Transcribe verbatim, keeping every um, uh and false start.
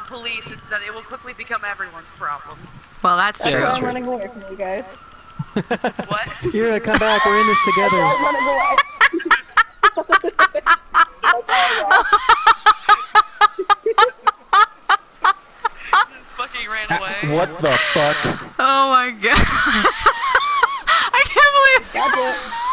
police, it's that it will quickly become everyone's problem. Well, that's, that's true. why I'm running away from you guys. What? You're gonna come back. We're in this together. I'm running away. Just fucking ran away. What the fuck? Oh my god. I can't believe Gotcha.